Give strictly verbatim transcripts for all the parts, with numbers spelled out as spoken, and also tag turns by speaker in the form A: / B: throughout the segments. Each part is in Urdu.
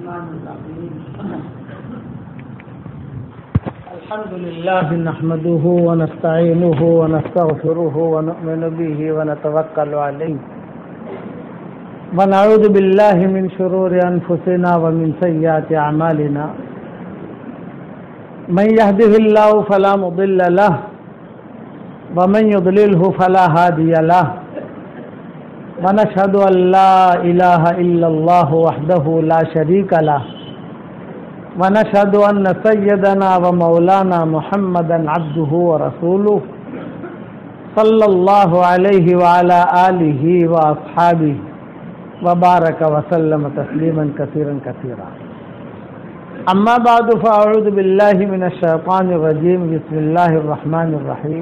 A: الحمد لله نحمده ونستعينه ونستغفره ونؤمن به ونتوكل عليه ونعوذ بالله من شرور أنفسنا ومن سيئات أعمالنا من يهده الله فلا مضل له ومن يضلله فلا هادي له ونشهد أن لا إله إلا الله وحده لا شريك له ونشهد أن سيدنا ومولانا محمدا عبده ورسوله صلى الله عليه وعلى آله وأصحابه وبارك وسلم تسليما كثيرا كثيرا أما بعد فأعوذ بالله من الشيطان الرجيم بسم الله الرحمن الرحيم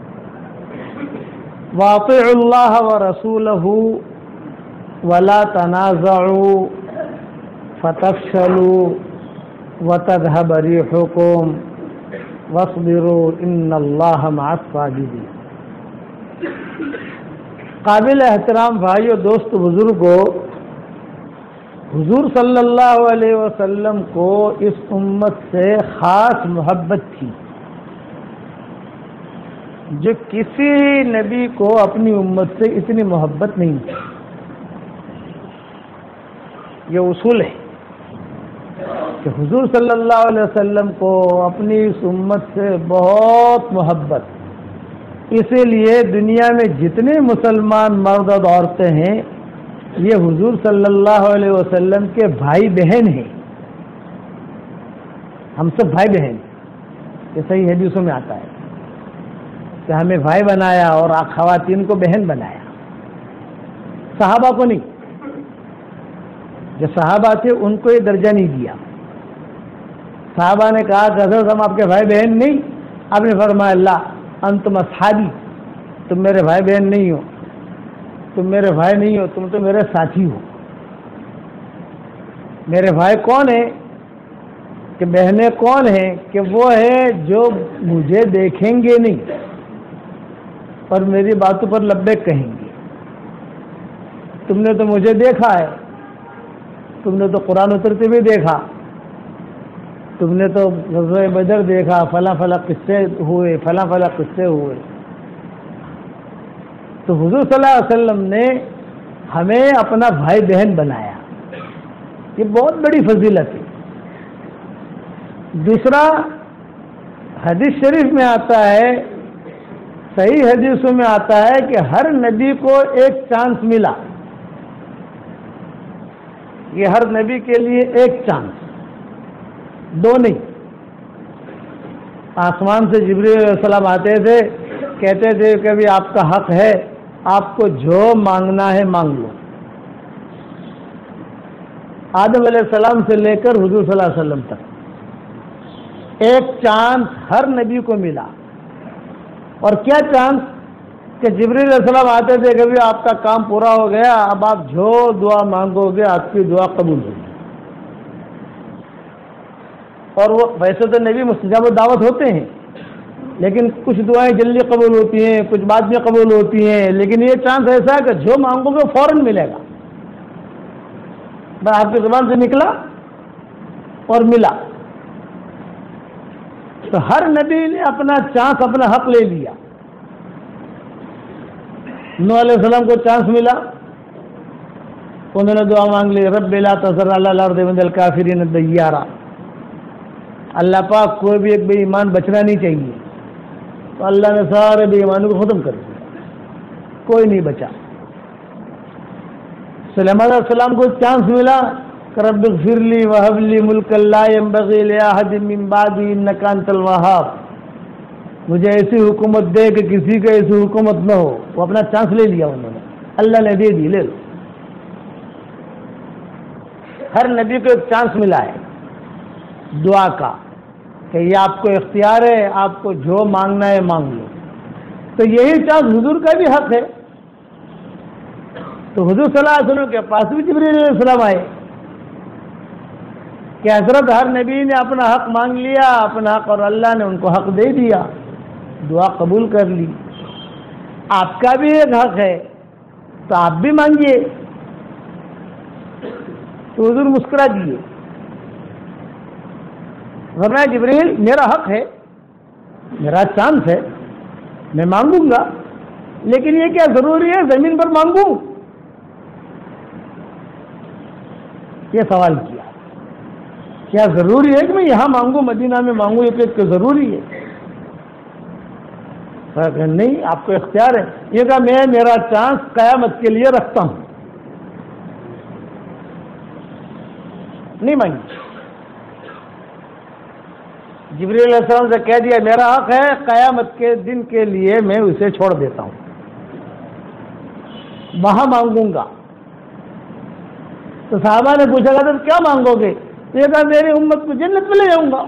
A: وأطيعوا الله ورسوله ولا تنازعوا فتفشلوا وتذهب ريحكم واصبروا ان اللہ مع الصابرین۔ قابل احترام بھائیو، دوست بزرگوں، حضور صلی اللہ علیہ وسلم کو اس امت سے خاص محبت تھی جو کسی نبی کو اپنی امت سے اتنی محبت نہیں تھی۔ یہ اصول ہے کہ حضور صلی اللہ علیہ وسلم کو اپنی اس امت سے بہت محبت، اسی لیے دنیا میں جتنے مسلمان مرد اور عورتیں ہیں یہ حضور صلی اللہ علیہ وسلم کے بھائی بہن ہیں۔ ہم سب بھائی بہن، یہ صحیح حدیثوں میں آتا ہے کہ ہمیں بھائی بنایا اور خواتین کو بہن بنایا، صحابہ کو نہیں۔ جو صحابہ تھے ان کو یہ درجہ نہیں دیا۔ صحابہ نے کہا کہ حضرت ہم آپ کے بھائی بہن نہیں، آپ نے فرمایا اللہ انتم اصحابی، تم میرے بھائی بہن نہیں ہو، تم میرے بھائی نہیں ہو، تم تو میرے ساتھی ہو۔ میرے بھائی کون ہیں کہ بہنیں کون ہیں کہ وہ ہیں جو مجھے دیکھیں گے نہیں اور میری باتوں پر لبیک کہیں گے۔ تم نے تو مجھے دیکھا ہے، تم نے تو قرآن اترتے بھی دیکھا، تم نے تو غزوہ بدر دیکھا، فلاں فلاں قصے ہوئے، فلاں فلاں قصے ہوئے۔ تو حضور صلی اللہ علیہ وسلم نے ہمیں اپنا بھائی بہن بنایا، یہ بہت بڑی فضیلت ہے۔ دوسرا، حدیث شریف میں آتا ہے، صحیح حدیثوں میں آتا ہے کہ ہر نبی کو ایک چانس ملا۔ یہ ہر نبی کے لیے ایک چانس، دو نہیں۔ آسمان سے جبریل علیہ السلام آتے تھے، کہتے تھے کہ بھی آپ کا حق ہے، آپ کو جو مانگنا ہے مانگ لو۔ آدم علیہ السلام سے لے کر حضور صلی اللہ علیہ وسلم تک ایک چانس ہر نبی کو ملا۔ اور کیا چانس کہ جبریل علیہ السلام آتے تھے کہ بھی آپ کا کام پورا ہو گیا، اب آپ جو دعا مانگو گے آپ کی دعا قبول ہوگی۔ اور وہ ویسے تو نبی مستجاب دعوت ہوتے ہیں، لیکن کچھ دعائیں جلدی قبول ہوتی ہیں، کچھ بعد میں قبول ہوتی ہیں، لیکن یہ چانس ایسا ہے کہ جو مانگو گے فوراً ملے گا، بس آپ کی زبان سے نکلا اور ملا۔ تو ہر نبی نے اپنا چانس، اپنا حق لے لیا۔ نوح علیہ السلام کو چانس ملا، انہوں نے دعا مانگ لی، رب لا تذر علی الارض من الکافرین دیارا، اللہ پاک کوئی بھی ایک بے ایمان بچنا نہیں چاہیے۔ تو اللہ نے سارے بے ایمانوں کو ختم کر دیا، کوئی نہیں بچا۔ سلیمان علیہ السلام کو چانس ملا کہ رب اغفر لی وہب لی ملکا لا ینبغی لأحد من بعدی انک انت الوہاب، مجھے ایسی حکومت دے کہ کسی کا ایسی حکومت نہ ہو۔ وہ اپنا چانس لے لیا انہوں نے، اللہ نے دے دی، لے لو۔ ہر نبی کو ایک چانس ملا ہے دعا کا کہ یہ آپ کو اختیار ہے، آپ کو جو مانگنا ہے مانگ لو۔ تو یہی چانس حضور کا بھی حق ہے۔ تو حضور صلی اللہ علیہ وسلم کے پاس بھی جبریل علیہ السلام آئے کہ حضرت ہر نبی نے اپنا حق مانگ لیا، اپنا حق، اور اللہ نے ان کو حق دے دیا، دعا قبول کر لی۔ آپ کا بھی ایک حق ہے تو آپ بھی مانگیے۔ تو حضور مسکرا دیے فرمایا جبریل میرا حق ہے، میرا چانس ہے، میں مانگوں گا، لیکن یہ کیا ضروری ہے زمین پر مانگوں؟ یہ سوال کیا، کیا ضروری ہے کہ میں یہاں مانگوں، مدینہ میں مانگوں؟ یہ کہ ضروری ہے؟ نہیں، آپ کو اختیار ہے۔ یہ کہا میں میرا چانس قیامت کے لیے رکھتا ہوں، نہیں مانگی۔ جبریل علیہ السلام سے کہہ دیا میرا حق ہے، قیامت کے دن کے لیے میں اسے چھوڑ دیتا ہوں، وہاں مانگوں گا۔ تو صحابہ نے پوچھا تھا کیا مانگو گے؟ یہ کہا میری امت کو جنت میں لے جاؤں گا،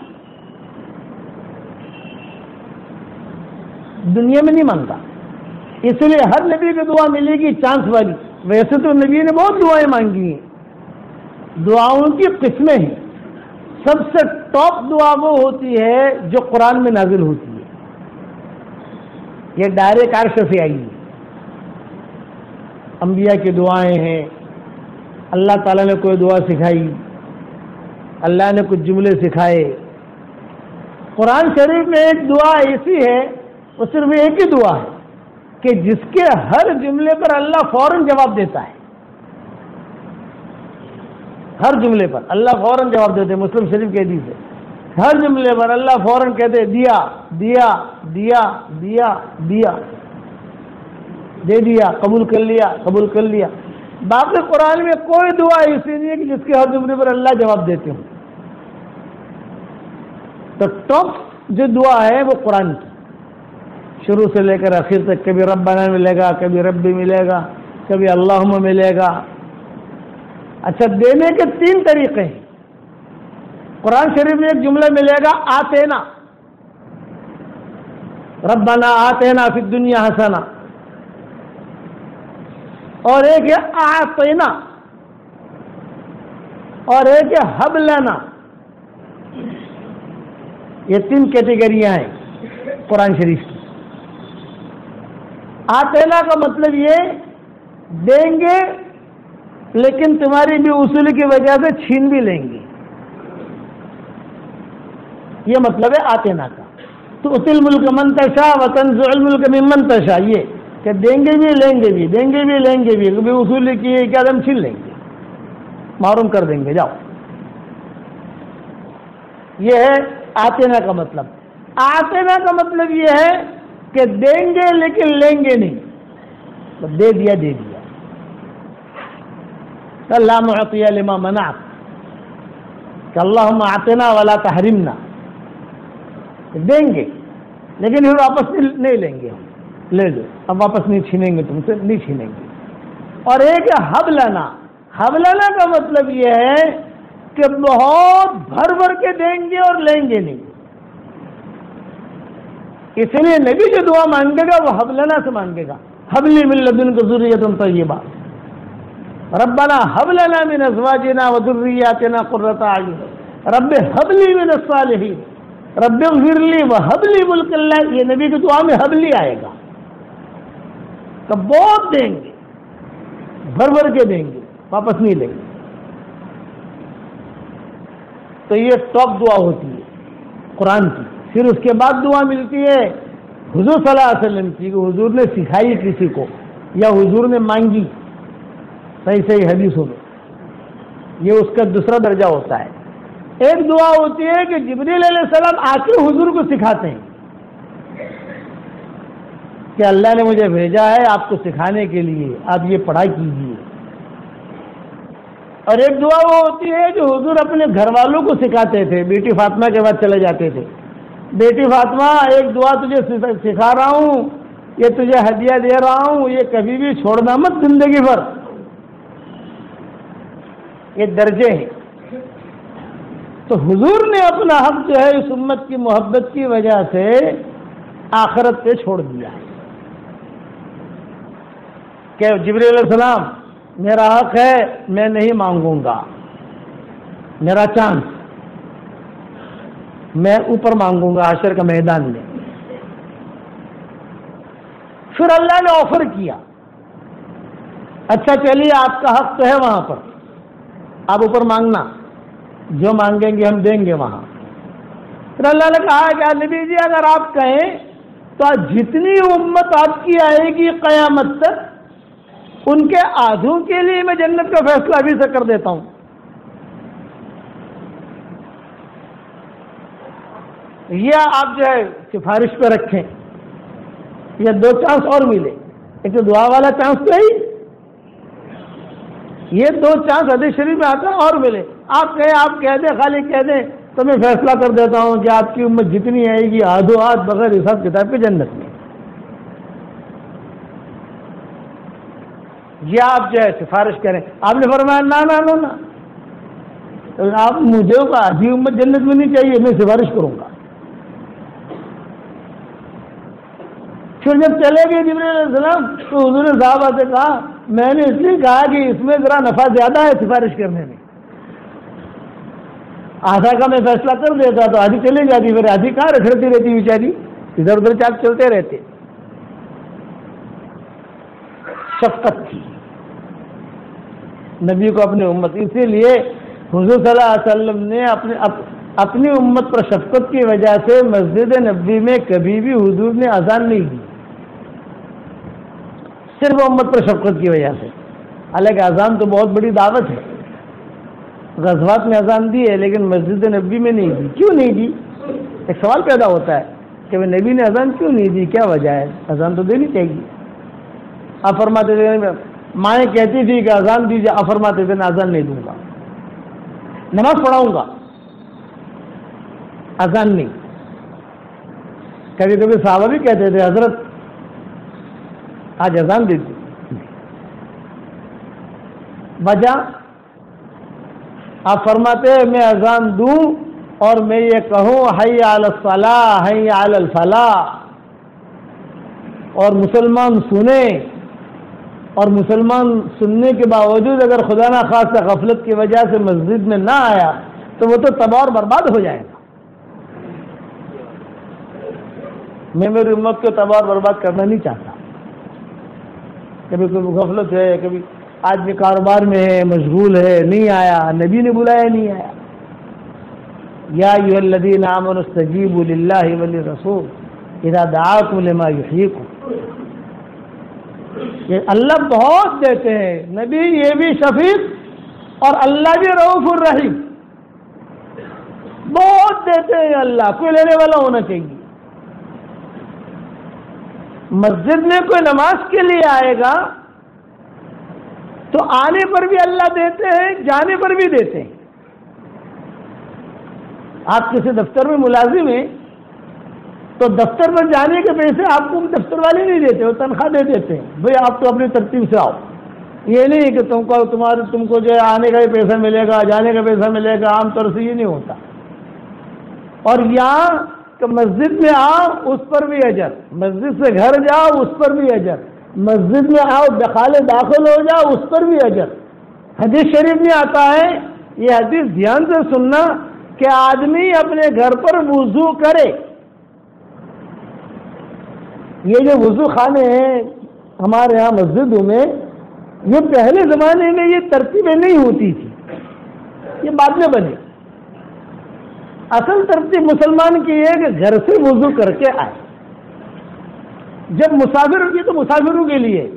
A: دنیا میں نہیں مانگتا۔ اس لیے ہر نبی کی دعا ملے گی چانس والی۔ ویسے تو نبی نے بہت دعائیں مانگی ہیں، دعاؤں کی قسمیں ہیں۔ سب سے ٹاپ دعا وہ ہوتی ہے جو قرآن میں نازل ہوتی ہے، یہ ڈائریکٹ عرش سے آئی ہے۔ انبیاء کی دعائیں ہیں، اللہ تعالیٰ نے کوئی دعا سکھائی، اللہ نے کچھ جملے سکھائے۔ قرآن شریف میں ایک دعا ایسی ہے، وہ صرف ایک ہی دعا ہے کہ جس کے ہر جملے پر اللہ فوراً جواب دیتا ہے، ہر جملے پر اللہ فوراً جواب دیتے ہیں۔ مسلم شریف کے حدیث ہے، ہر جملے پر اللہ فوراً کہتے دیا دیا دیا دیا دیا، دے دیا، قبول کر لیا، قبول کر لیا۔ باقی قرآن میں کوئی دعا ایسی نہیں ہے کہ جس کے ہر جملے پر اللہ جواب دیتے ہوں۔ تو ٹاپ جو دعا ہے وہ قرآن کی، شروع سے لے کر آخر تک، کبھی ربنا ملے گا، کبھی ربی ملے گا، کبھی اللہم ملے گا۔ اچھا، دینے کے تین طریقے ہیں۔ قرآن شریف میں ایک جملہ ملے گا آتینا، ربنا آتینا فی الدنیا حسنہ، اور ایک ہے آتینا، اور ایک ہے حب لنا۔ یہ تین کیٹیگریاں ہیں قرآن شریف کی۔ آتینا کا مطلب یہ دیں گے لیکن تمہاری بھی اصول کی وجہ سے چھین بھی لیں گے، یہ مطلب ہے آتینا کا۔ تو اتل ملک من تشاء وتنزع الملک ممن تشاء، یہ کہ دیں گے بھی لیں گے بھی، دیں گے بھی لیں گے بھی، کبھی اصول کی کیا ہم چھین لیں گے، محروم کر دیں گے، جاؤ۔ یہ ہے آتینا کا مطلب۔ آتینا کا مطلب یہ ہے کہ دیں گے لیکن لیں گے نہیں، دے دیا دے دیا۔ لا معطی لما منعت، کہ اللہم اعطنا ولا تحرمنا، دیں گے لیکن پھر واپس نہیں لیں گے، ہم لے لو، اب واپس نہیں چھینیں گے، تم سے نہیں چھینیں گے۔ اور ایک ہے حب لنا۔ حب لنا کا مطلب یہ ہے کہ بہت بھر بھر کے دیں گے اور لیں گے نہیں۔ اس لیے نبی جو دعا مانگے گا وہ حب لنا سے مانگے گا، حب لی من لدنک ذریۃ طیبہ، ربنا حب لنا من ازواجنا وذریاتنا قرۃ اعین، رب حب لی من الصالحین، رب اغفر لی وہب لی ملکا لا۔ یہ نبی کی دعا میں حب لی آئے گا، تو بہت دیں گے، بھر بھر کے دیں گے، واپس نہیں لیں گے۔ تو یہ ٹاپ دعا ہوتی ہے قرآن کی۔ پھر اس کے بعد دعا ملتی ہے حضور صلی اللہ علیہ وسلم کی، کہ حضور نے سکھائی کسی کو یا حضور نے مانگی صحیح صحیح حدیثوں میں، یہ اس کا دوسرا درجہ ہوتا ہے۔ ایک دعا ہوتی ہے کہ جبریل علیہ السلام آ کے حضور کو سکھاتے ہیں کہ اللہ نے مجھے بھیجا ہے آپ کو سکھانے کے لیے، آپ یہ پڑھائی کیجیے۔ اور ایک دعا وہ ہوتی ہے جو حضور اپنے گھر والوں کو سکھاتے تھے، بیٹی فاطمہ کے بعد چلے جاتے تھے، بیٹی فاطمہ ایک دعا تجھے سکھا رہا ہوں، یہ تجھے ہدیہ دے رہا ہوں، یہ کبھی بھی چھوڑنا مت زندگی بھر۔ یہ درجے ہیں۔ تو حضور نے اپنا حق جو ہے اس امت کی محبت کی وجہ سے آخرت پہ چھوڑ دیا ہے کہ جبریل علیہ السلام میرا حق ہے، میں نہیں مانگوں گا، میرا چانس، میں اوپر مانگوں گا حشر کا میدان میں۔ پھر اللہ نے آفر کیا، اچھا چلیے آپ کا حق تو ہے وہاں پر، آپ اوپر مانگنا، جو مانگیں گے ہم دیں گے وہاں۔ پھر اللہ نے کہا کہ نبی جی اگر آپ کہیں تو جتنی امت آپ کی آئے گی قیامت تک ان کے آدھوں کے لیے میں جنت کا فیصلہ ابھی سے کر دیتا ہوں. یہ آپ جو ہے سفارش پہ رکھیں، یہ دو چانس اور ملے، ایک تو دعا والا چانس تو ہی، یہ دو چانس حدیث شریف میں آتا ہے اور ملے. آپ کہیں آپ کہہ دیں، خالی کہہ دیں تو میں فیصلہ کر دیتا ہوں کہ آپ کی امت جتنی آئے گی آدھو آدھ بغیر حساب کتاب کے جنت میں. یہ آپ جو ہے سفارش کریں. آپ نے فرمایا نا نا نا نا آپ مجھے آدھی امت جنت میں نہیں چاہیے، میں سفارش کروں گا. پھر جب چلے گئے جبریل علیہ السلام تو حضور صحابہ سے کہا میں نے اس لیے کہا کہ اس میں ذرا نفع زیادہ ہے سفارش کرنے میں. آدھا کا میں فیصلہ کر دیتا تو آدھی چلی جاتی، پھر آدھی کہاں رکھڑتی رہتی بیچاری، ادھر ادھر چاپ چلتے رہتے. شفقت تھی نبی کو اپنی امت، اسی لیے حضور صلی اللہ علیہ وسلم نے اپنے اپنی امت پر شفقت کی وجہ سے مسجد نبوی میں کبھی بھی حضور نے اذان نہیں دی، صرف امت پر شفقت کی وجہ سے. حالانکہ اذان تو بہت بڑی دعوت ہے، غزوات میں اذان دی ہے لیکن مسجد نبوی میں نہیں دی. کیوں نہیں دی؟ ایک سوال پیدا ہوتا ہے کہ وہ نبی نے اذان کیوں نہیں دی، کیا وجہ ہے؟ اذان تو دینی چاہیے. آپ فرماتے تھے، مائیں کہتی تھی کہ اذان دیجیے، آپ فرماتے تھے میں اذان نہیں دوں گا، نماز پڑھاؤں گا، اذان نہیں. کبھی کبھی صحابہ بھی کہتے تھے حضرت آج اذان دیتی. وجہ آپ فرماتے ہیں میں اذان دوں اور میں یہ کہوں حی علی الصلاۃ حی علی الفلاح، اور مسلمان سنیں، اور مسلمان سننے کے باوجود اگر خدا نہ خواستہ غفلت کی وجہ سے مسجد میں نہ آیا تو وہ تو تباہ اور برباد ہو جائے گا. میں میری امت کو تباہ اور برباد کرنا نہیں چاہتا. کبھی کوئی غفلت ہے، کبھی آدمی کاروبار میں ہے، مشغول ہے، نہیں آیا، نبی نے بلایا نہیں آیا. یا ایھا الذین آمنوا استجیبوا للہ وللرسول اذا دعاکم لما یحییکم. یہ اللہ بہت دیتے ہیں، نبی یہ بھی شفیق اور اللہ بھی رؤوف الرحیم، بہت دیتے ہیں. اللہ کوئی لینے والا ہونا چاہیے. مسجد میں کوئی نماز کے لیے آئے گا تو آنے پر بھی اللہ دیتے ہیں، جانے پر بھی دیتے ہیں. آپ کسی دفتر میں ملازم ہیں تو دفتر پر جانے کے پیسے آپ کو دفتر والے نہیں دیتے، وہ تنخواہ دے دیتے ہیں، بھئی آپ تو اپنی ترتیب سے آؤ. یہ نہیں کہ تم کو تمہارے تم کو جو ہے آنے کا ہی پیسہ ملے گا، جانے کا پیسہ ملے گا، عام طور سے یہ نہیں ہوتا. اور یہاں کہ مسجد میں آؤ اس پر بھی اجر، مسجد سے گھر جاؤ اس پر بھی اجر، مسجد میں آؤ دخالے داخل ہو جاؤ اس پر بھی اجر. حدیث شریف میں آتا ہے، یہ حدیث دھیان سے سننا، کہ آدمی اپنے گھر پر وضو کرے. یہ جو وضو خانے ہیں ہمارے ہاں مسجدوں میں، یہ پہلے زمانے میں یہ ترتیبیں نہیں ہوتی تھی، یہ بعد میں بنے. اصل ترتیب مسلمان کی ہے کہ گھر سے وضو کر کے آئے. جب مسافر ہوگی تو مسافروں کے لیے،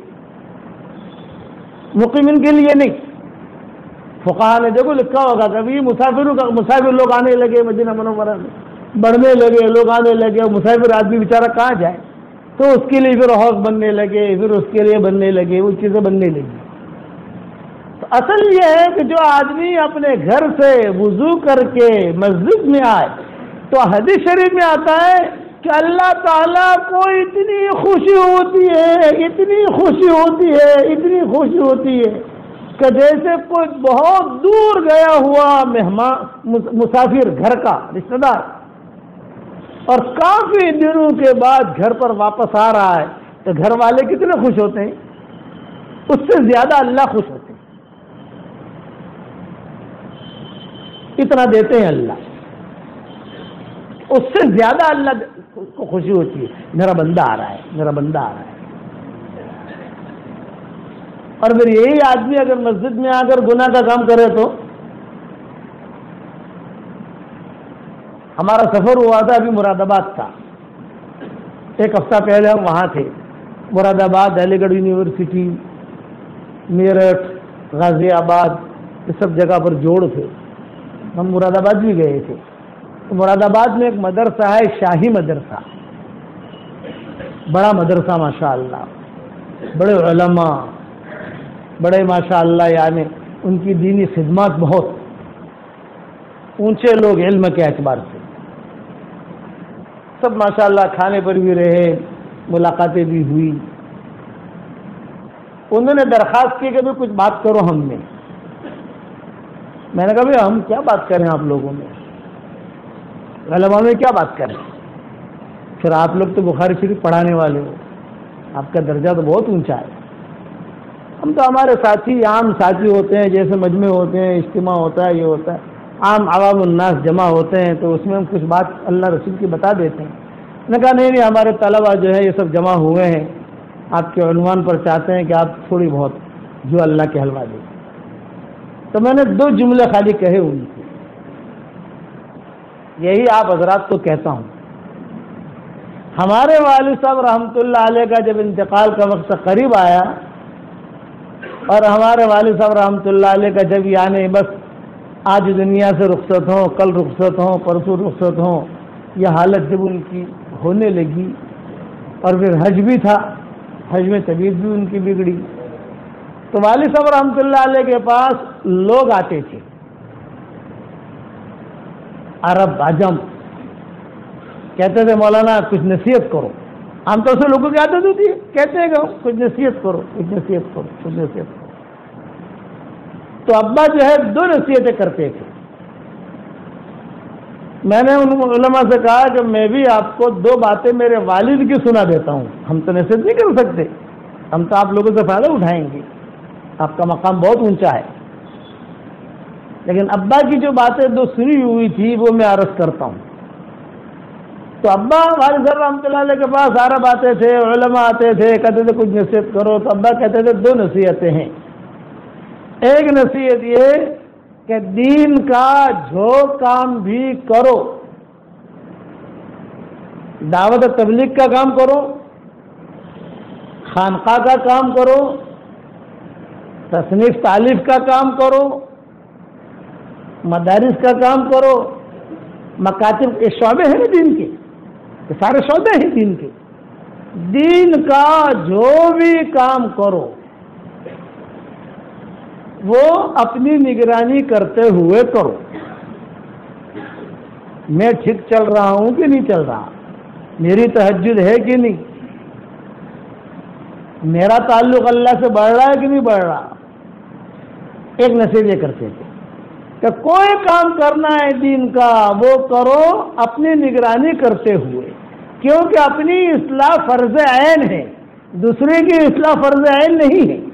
A: مقیمین کے لیے نہیں. فقہاء نے دیکھو لکھا ہوگا کبھی مسافروں کا، مسافر لوگ آنے لگے مدینہ منورہ میں، بڑھنے لگے، لوگ آنے لگے، مسافر آدمی بیچارہ کہاں جائے، تو اس کے لیے پھر حوض بننے لگے، پھر اس کے لیے بننے لگے، وہ چیزیں بننے لگی. تو اصل یہ ہے کہ جو آدمی اپنے گھر سے وضو کر کے مسجد میں آئے، تو حدیث شریف میں آتا ہے کہ اللہ تعالیٰ کو اتنی خوشی ہوتی ہے، اتنی خوشی ہوتی ہے، اتنی خوشی ہوتی ہے کہ جیسے کوئی بہت دور گیا ہوا مہمان، مسافر، گھر کا رشتہ دار، اور کافی دنوں کے بعد گھر پر واپس آ رہا ہے، تو گھر والے کتنے خوش ہوتے ہیں؟ اس سے زیادہ اللہ خوش ہوتے ہیں. اتنا دیتے ہیں اللہ، اس سے زیادہ اللہ کو خوشی ہوتی ہے، میرا بندہ آ رہا ہے، میرا بندہ آ رہا ہے. اور پھر یہی آدمی اگر مسجد میں آ کر گناہ کا کام کرے تو ہمارا سفر ہوا تھا ابھی مراد آباد کا، ایک ہفتہ پہلے ہم وہاں تھے، مراد آباد، علی گڑھ یونیورسٹی، میرٹھ، غازی آباد، یہ سب جگہ پر جوڑ تھے، ہم مراد آباد بھی گئے تھے۔ تو مراد آباد میں ایک مدرسہ ہے، شاہی مدرسہ، بڑا مدرسہ ماشاء اللہ، بڑے علماء، بڑے ماشاء اللہ، یعنی ان کی دینی خدمات بہت اونچے لوگ علم کے اعتبار سے، سب ماشاء اللہ کھانے پر بھی رہے، ملاقاتیں بھی ہوئی۔ انہوں نے درخواست کی کہ بھی کچھ بات کرو ہم نے، میں نے کہا بھائی ہم کیا بات کریں آپ لوگوں میں، علماء میں کیا بات کریں، پھر آپ لوگ تو بخاری شریف پڑھانے والے ہو، آپ کا درجہ تو بہت اونچا ہے، ہم تو ہمارے ساتھی عام ساتھی ہوتے ہیں، جیسے مجمع ہوتے ہیں، اجتماع ہوتا ہے، یہ ہوتا ہے، عام عوام الناس جمع ہوتے ہیں تو اس میں ہم کچھ بات اللہ رسول کی بتا دیتے ہیں۔ میں نے کہا نہیں نہیں، ہمارے طلبہ جو ہے یہ سب جمع ہوئے ہیں، آپ کے عنوان پر چاہتے ہیں کہ آپ تھوڑی بہت جو اللہ کے حلوہ دیں۔ تو میں نے دو جملے خالی کہے ان سے، یہی آپ حضرات کو کہتا ہوں، ہمارے والد صاحب رحمۃ اللہ علیہ کا جب انتقال کا وقت قریب آیا، اور ہمارے والد صاحب رحمۃ اللہ علیہ کا جب یعنی بس آج دنیا سے رخصت ہوں، کل رخصت ہوں، پرسوں رخصت ہوں، یہ حالت جب ان کی ہونے لگی، اور پھر حج بھی تھا، حج میں طبیعت بھی ان کی بگڑی، تو والد صاحب رحمۃ اللہ علیہ کے پاس لوگ آتے تھے، عرب عجم، کہتے تھے مولانا کچھ نصیحت کرو، عام طور سے لوگوں کی عادت ہوتی ہے، کہتے ہیں کہ کچھ نصیحت کرو، کچھ نصیحت کرو، کچھ نصیحت کرو۔ تو ابا جو ہے دو نصیحتیں کرتے تھے، میں نے ان علماء سے کہا کہ میں بھی آپ کو دو باتیں میرے والد کی سنا دیتا ہوں، ہم تو نصیحت نہیں کر سکتے، ہم تو آپ لوگوں سے فائدہ اٹھائیں گے، آپ کا مقام بہت اونچا ہے، لیکن ابا کی جو باتیں دو سنی ہوئی تھی وہ میں عرض کرتا ہوں۔ تو ابا والد صاحب رحمۃ اللہ علیہ کے پاس عرب آتے تھے، علماء آتے تھے، کہتے تھے کچھ نصیحت کرو، تو ابا کہتے تھے دو نصیحتیں ہیں، ایک نصیحت یہ کہ دین کا جو کام بھی کرو، دعوت تبلیغ کا کام کرو، خانقاہ کا کام کرو، تصنیف تالیف کا کام کرو، مدارس کا کام کرو، مکاتب، یہ شعبے ہیں نا دین کے، یہ سارے شعبے ہیں دین کے، دین کا جو بھی کام کرو وہ اپنی نگرانی کرتے ہوئے کرو، میں ٹھیک چل رہا ہوں کہ نہیں چل رہا، میری تہجد ہے کہ نہیں، میرا تعلق اللہ سے بڑھ رہا ہے کہ نہیں بڑھ رہا۔ ایک نصیحت یہ کرتے تھے کہ کوئی کام کرنا ہے دین کا وہ کرو اپنی نگرانی کرتے ہوئے، کیونکہ اپنی اصلاح فرض عین ہے، دوسرے کی اصلاح فرض عین نہیں ہے،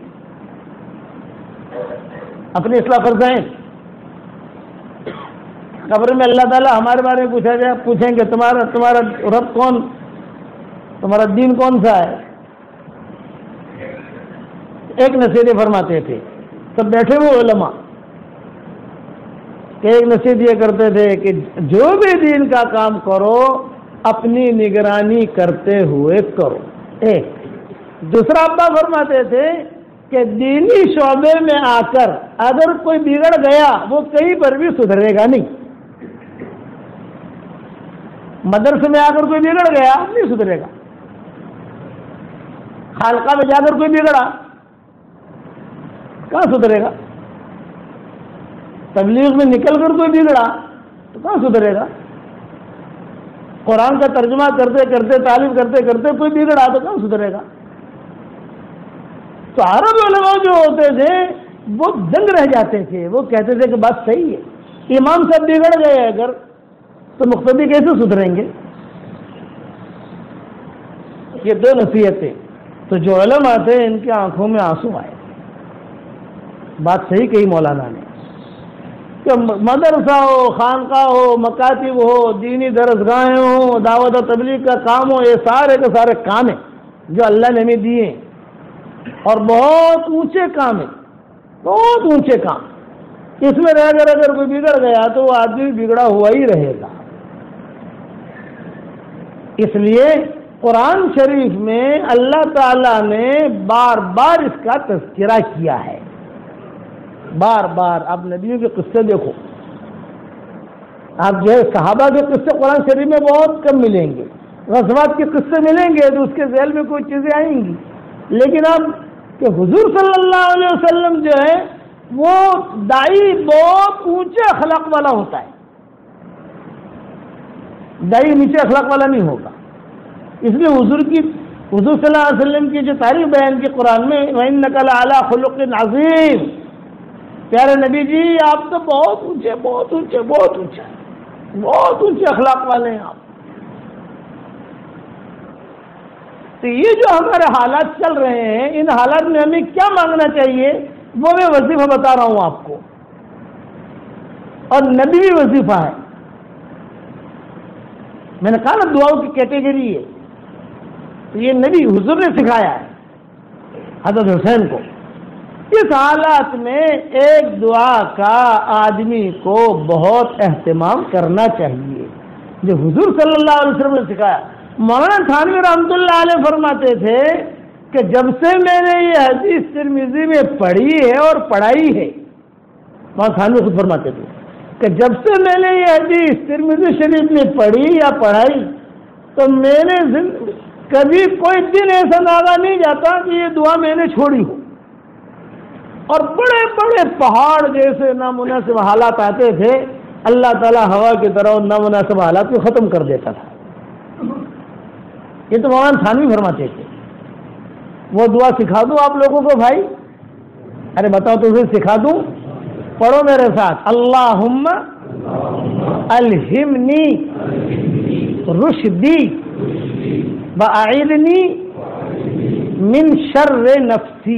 A: اپنی اصلاح فرض عین۔ قبر میں اللہ تعالیٰ ہمارے بارے میں پوچھا جائے، پوچھیں گے تمہارا تمہارا رب کون، تمہارا دین کون سا ہے، ایک نصیحت فرماتے تھے، سب بیٹھے ہوئے علماء، کہ ایک نصیحت یہ کرتے تھے کہ جو بھی دین کا کام کرو اپنی نگرانی کرتے ہوئے کرو، ایک۔ دوسرا ابا فرماتے تھے کہ دینی شعبے میں آ کر اگر کوئی بگڑ گیا وہ کہیں پر بھی سدھرے گا نہیں، مدرسے میں آ کر کوئی بگڑ گیا نہیں سدھرے گا، خانقاہ میں جا کر کوئی بگڑا کہاں سدھرے گا، تبلیغ میں نکل کر کوئی بگڑا تو کہاں سدھرے گا، قرآن کا ترجمہ کرتے کرتے تعلیم کرتے کرتے کوئی بگڑا تو کہاں سدھرے گا۔ تو عرب علماء جو ہوتے تھے وہ دنگ رہ جاتے تھے، وہ کہتے تھے کہ بات صحیح ہے، امام صاحب بگڑ گئے اگر تو مقتدی کیسے سدھریں گے۔ یہ دو نصیحتیں تو جو علماء تھے ان کی آنکھوں میں آنسو آئے، بات صحیح کہی مولانا نے کہ مدرسہ ہو، خانقاہ ہو، مکاتب ہو، دینی درسگاہیں ہوں، دعوت و تبلیغ کا کام ہو، یہ سارے کے سارے کام ہیں جو اللہ نے ہمیں دیے ہیں، اور بہت اونچے کام ہیں، بہت اونچے کام، اس میں رہ کر اگر کوئی بگڑ گیا تو وہ آدمی بگڑا ہوا ہی رہے گا، اس لیے قرآن شریف میں اللہ تعالیٰ نے بار بار اس کا تذکرہ کیا ہے، بار بار۔ آپ نبیوں کے قصے دیکھو، آپ جو ہے صحابہ کے قصے قرآن شریف میں بہت کم ملیں گے، غزوات کے قصے ملیں گے تو اس کے ذیل میں کوئی چیزیں آئیں گی، لیکن اب کہ حضور صلی اللہ علیہ وسلم جو ہے وہ دائی بہت اونچے اخلاق والا ہوتا ہے، دائی نیچے اخلاق والا نہیں ہوگا۔ اس لیے حضور کی حضور صلی اللہ علیہ وسلم کی جو تعریف بیان کی قرآن میں وَإِنَّكَ لَعَلَىٰ خُلُقٍ عَظِيمٍ، پیارے نبی جی آپ تو بہت اونچے بہت اونچے بہت اونچے بہت اونچے اخلاق والے ہیں آپ۔ تو یہ جو ہمارے حالات چل رہے ہیں، ان حالات میں ہمیں کیا مانگنا چاہیے وہ میں وظیفہ بتا رہا ہوں آپ کو، اور نبی بھی وظیفہ ہے۔ میں نے کہا نا دعاؤں کی کیٹیگری ہے، تو یہ نبی حضور نے سکھایا ہے حضرت حسین کو۔ اس حالات میں ایک دعا کا آدمی کو بہت اہتمام کرنا چاہیے جو حضور صلی اللہ علیہ وسلم نے سکھایا۔ مولانا تھانوی رحمۃ اللہ علیہ فرماتے تھے کہ جب سے میں نے یہ حدیث ترمذی میں پڑھی ہے اور پڑھائی ہے، مولانا تھانوی خود فرماتے تھے کہ جب سے میں نے یہ حدیث ترمذی شریف میں پڑھی یا پڑھائی تو میں نے کبھی کوئی دن ایسا ناگا نہیں جاتا کہ یہ دعا میں نے چھوڑی ہو، اور بڑے بڑے پہاڑ جیسے نامناسب حالات آتے تھے، اللہ تعالیٰ ہوا کی طرح نامناسب حالات کو ختم کر دیتا تھا۔ یہ تو مولانا تھانوی فرماتے تھے۔ وہ دعا سکھا دوں آپ لوگوں کو بھائی؟ ارے بتاؤ تو اسے سکھا دوں؟ پڑھو میرے ساتھ، اللہم الہمنی رشدی وأعذنی من شر نفسی۔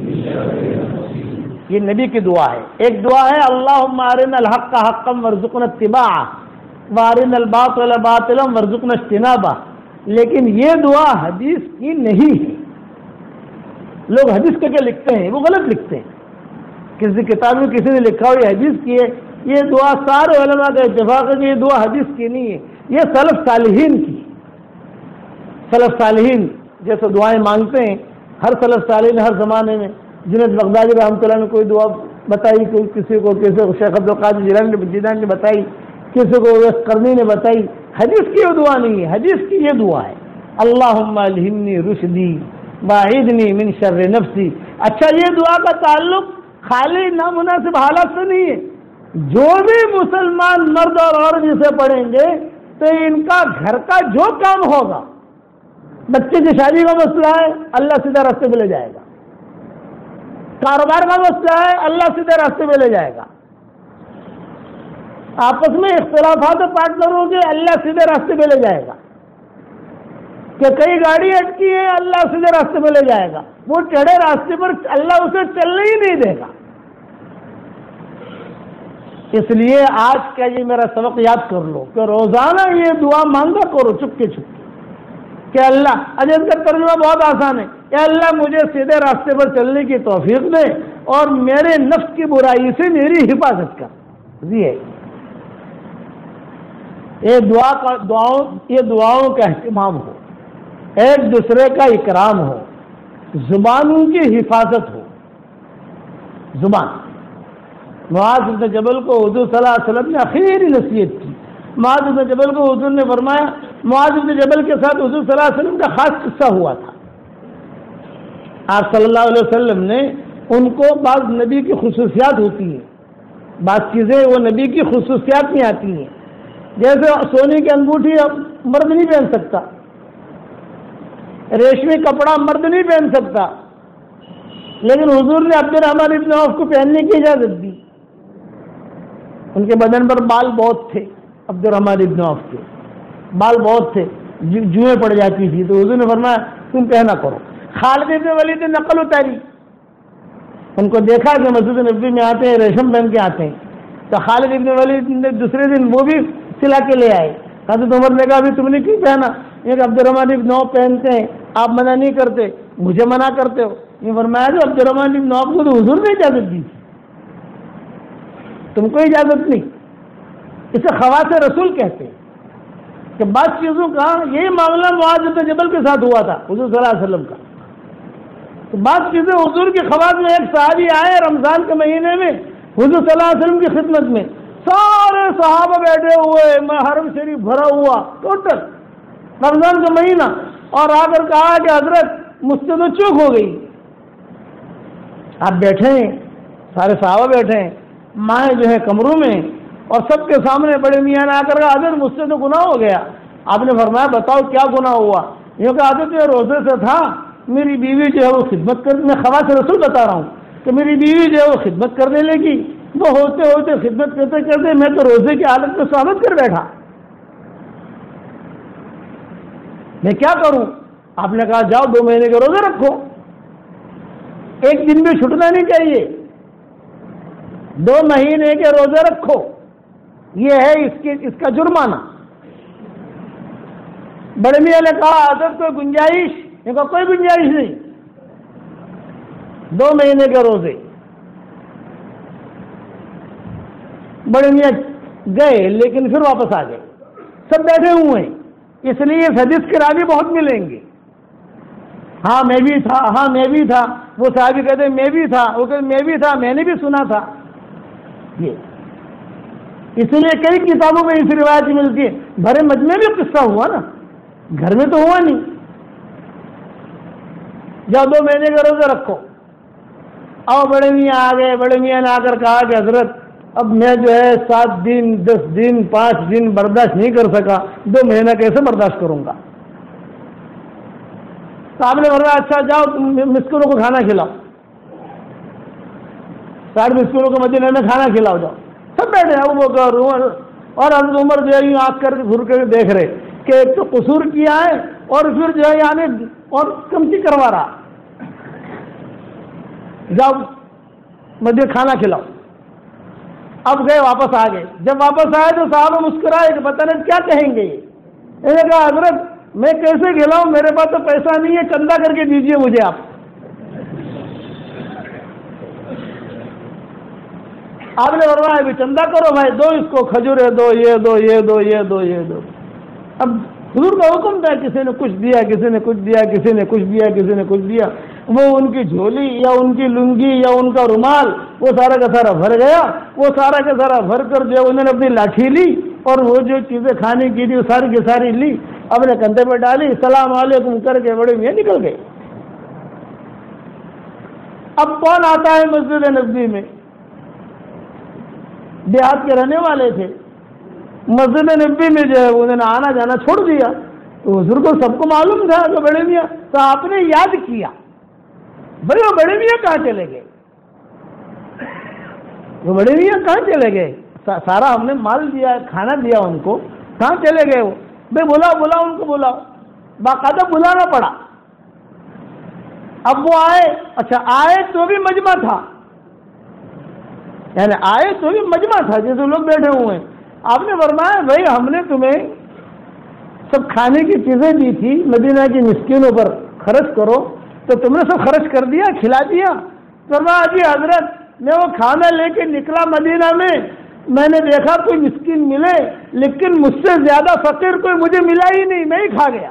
A: یہ نبی کی دعا ہے۔ ایک دعا ہے اللہم ارنا الحق حقا وارزقنا اتباعہ وارنا الباطل باطلا وارزقنا اجتنابہ، لیکن یہ دعا حدیث کی نہیں ہے۔ لوگ حدیث کے کیا لکھتے ہیں، وہ غلط لکھتے ہیں۔ کسی کتاب میں کسی نے لکھا ہو یہ حدیث کی ہے، یہ دعا سارے علماء کا اتفاق ہے کہ یہ دعا حدیث کی نہیں ہے، یہ سلف صالحین کی۔ سلف صالحین جیسے دعائیں مانگتے ہیں، ہر سلف صالحین ہر زمانے میں، جنید بغدادی رحمۃ اللہ نے کوئی دعا بتائی، کوئی کسی کو کسی کو شیخ عبد القادر جیلانی جیلانی نے بتائی، کسی کو ویس قرنی نے بتائی۔ حدیث کی یہ دعا نہیں ہے، حدیث کی یہ دعا ہے اللہم الہمنی رشدی واعذنی من شر نفسی۔ اچھا، یہ دعا کا تعلق خالی نامناسب حالات سے نہیں ہے، جو بھی مسلمان مرد اور عورت اسے پڑھیں گے تو ان کا گھر کا جو کام ہوگا، بچے کی شادی کا مسئلہ ہے اللہ سیدھا راستے پہ لے جائے گا، کاروبار کا مسئلہ ہے اللہ سیدھے راستے پہ لے جائے گا، آپس میں اختلافات پارٹنروں کے اللہ سیدھے راستے پہ لے جائے گا، کہ کئی گاڑی اٹکی ہے اللہ سیدھے راستے پہ لے جائے گا، وہ چڑھے راستے پر اللہ اسے چلنے ہی نہیں دے گا۔ اس لیے آج کا یہ میرا سبق یاد کر لو کہ روزانہ یہ دعا مانگا کرو چپکے چپکے کہ اللہ، اجے اس کا ترجمہ بہت آسان ہے، کہ اللہ مجھے سیدھے راستے پر چلنے کی توفیق دے اور میرے نفس کی برائی سے میری حفاظت کر۔ جی ہے، یہ دعا کا دعاؤں یہ دعاؤں کا اہتمام ہو، ایک دوسرے کا اکرام ہو، زبانوں کی حفاظت ہو۔ زبان، معاذ بن جبل کو حضور صلی اللہ علیہ وسلم نے آخری نصیحت کی۔ معاذ بن جبل کو حضور نے فرمایا، معاذ بن جبل کے ساتھ حضور صلی اللہ علیہ وسلم کا خاص قصہ ہوا تھا۔ آپ صلی اللہ علیہ وسلم نے ان کو بعض نبی کی خصوصیات ہوتی ہیں، بعض چیزیں وہ نبی کی خصوصیات میں آتی ہیں، جیسے سونے کی انگوٹھی مرد نہیں پہن سکتا، ریشمی کپڑا مرد نہیں پہن سکتا، لیکن حضور نے عبد الرحمن ابن عوف کو پہننے کی اجازت دی۔ ان کے بدن پر بال بہت تھے، عبد الرحمن ابن عوف کے بال بہت تھے، جوئیں پڑ جاتی تھی، تو حضور نے فرمایا تم پہنا کرو۔ خالد ابن ولید نے نقل اتاری، ان کو دیکھا کہ مسجد نبوی میں آتے ہیں ریشم پہن کے آتے ہیں، تو خالد ابن ولید نے دوسرے دن وہ بھی سلا کے لے آئے۔ حضرت عمر نے کہا ابھی تم نے کیوں پہنا؟ یہ عبد الرحمن ابن عوف پہنتے ہیں، آپ منع نہیں کرتے، مجھے منع کرتے ہو۔ یہ فرمایا جو عبد الرحمن ابن عوف کو تو حضور نے اجازت دی، تم کو اجازت نہیں۔ اسے خواص رسول کہتے ہیں۔ کہ بعض چیزوں کا یہی معاملہ معاذ بن جبل کے ساتھ ہوا تھا حضور صلی اللہ علیہ وسلم کا. تو بعض چیزیں حضور کی خواص میں، ایک صحابی آئے رمضان کے مہینے میں حضور صلی اللہ علیہ وسلم کی خدمت میں، سارے صحابہ بیٹھے ہوئے، حرم شریف بھرا ہوا ٹوٹل رمضان کا مہینہ، اور آ کر کہا کہ حضرت مجھ سے تو چوک ہو گئی. آپ بیٹھے ہیں، سارے صحابہ بیٹھے ہیں، مائیں جو ہے کمروں میں، اور سب کے سامنے بڑے میاں نے آ کر کہا حضرت مجھ سے تو گناہ ہو گیا. آپ نے فرمایا بتاؤ کیا گناہ ہوا؟ یہ کہ حضرت یہ روزے سے تھا، میری بیوی جو ہے وہ خدمت کر، میں خواص رسول بتا رہا ہوں کہ میری بیوی جو ہے وہ خدمت کرنے لگی، وہ ہوتے ہوتے خدمت کرتے کرتے میں تو روزے کی حالت میں ثابت کر بیٹھا، میں کیا کروں؟ آپ نے کہا جاؤ دو مہینے کے روزے رکھو، ایک دن بھی چھوٹنا نہیں چاہیے، دو مہینے کے روزے رکھو، یہ ہے اس کے اس کا جرمانہ. بڑے میاں نے کہا حضرت کوئی گنجائش؟ نے کہا کوئی گنجائش نہیں، دو مہینے کے روزے. بڑے میاں گئے لیکن پھر واپس آ گئے، سب بیٹھے ہوئے ہیں، اس لیے اس حدیث کے راوی بہت ملیں گے. ہاں میں بھی تھا، ہاں میں بھی تھا، وہ صحابی کہتے میں بھی تھا، وہ کہتے میں بھی تھا، میں نے بھی سنا تھا. یہ اس لیے کئی کتابوں میں اس روایت ملتی ہے. بھرے مجمع میں قصہ ہوا نا، گھر میں تو ہوا نہیں. جب دو مہینے کا روزہ رکھو. اور بڑے میاں آ گئے، بڑے میاں نے آ کر کہا کہ حضرت اب میں جو ہے سات دن دس دن پانچ دن برداشت نہیں کر سکا، دو مہینہ کیسے برداشت کروں گا؟ تو آپ نے بولا اچھا جاؤ مسکینوں کو کھانا کھلاؤ، ساٹھ مسکینوں کو مدینے میں کھانا کھلاؤ جاؤ. سب بیٹھے ابو بکر عمر اور حضرت عمر جو ہے آنکھ کر کے گھر کر کے دیکھ رہے کہ ایک تو قصور کیا ہے اور پھر جو ہے یعنی اور کمچی کروا رہا. جاؤ مدینے کھانا کھلاؤ. اب گئے واپس آ گئے. جب واپس آئے تو صاحب مسکرائے کہ پتہ نہیں کیا کہیں گے. یہ نے کہا حضرت میں کیسے کھلاؤں، میرے پاس تو پیسہ نہیں ہے، چندہ کر کے دیجئے مجھے آپ. آپ نے فرمایا بھی چندہ کرو بھائی، دو اس کو کھجورے دو، یہ دو یہ دو یہ دو یہ دو. اب حضور کا حکم تھا، کسی نے کچھ دیا، کسی نے کچھ دیا، کسی نے کچھ دیا، کسی نے کچھ دیا. وہ ان کی جھولی یا ان کی لنگی یا ان کا رومال وہ سارا کا سارا بھر گیا. وہ سارا کا سارا بھر کر جو انہوں نے اپنی لاٹھی لی اور وہ جو چیزیں کھانے کی تھی وہ ساری کی ساری لی، اپنے کندھے پہ ڈالی، السلام علیکم کر کے بڑے میاں نکل گئے. اب کون آتا ہے مسجد نبوی میں؟ دیہات کے رہنے والے تھے، مسجد نبوی میں جو ہے انہوں نے آنا جانا چھوڑ دیا. تو حضور کو سب کو معلوم تھا کہ بڑے میاں، تو آپ نے یاد کیا بھائی وہ بڑے میاں کہاں چلے گئے، وہ بڑے میاں کہاں چلے گئے؟ سارا ہم نے مال دیا، کھانا دیا ان کو، کہاں چلے گئے وہ؟ بھائی بلاؤ بلاؤ ان کو بلاؤ. باقاعدہ بلانا پڑا. اب وہ آئے. اچھا آئے تو بھی مجمع تھا، یعنی آئے تو بھی مجمع تھا جیسے لوگ بیٹھے ہوئے ہیں. آپ نے فرمایا بھائی ہم نے تمہیں سب کھانے کی چیزیں دی تھی، مدینہ کی مسکینوں پر خرچ کرو، تو تم نے سب خرچ کر دیا، کھلا دیا؟ فرمایا جی حضرت میں وہ کھانا لے کے نکلا مدینہ میں، میں نے دیکھا کوئی مسکین ملے، لیکن مجھ سے زیادہ فقیر کوئی مجھے ملا ہی نہیں، میں ہی کھا گیا.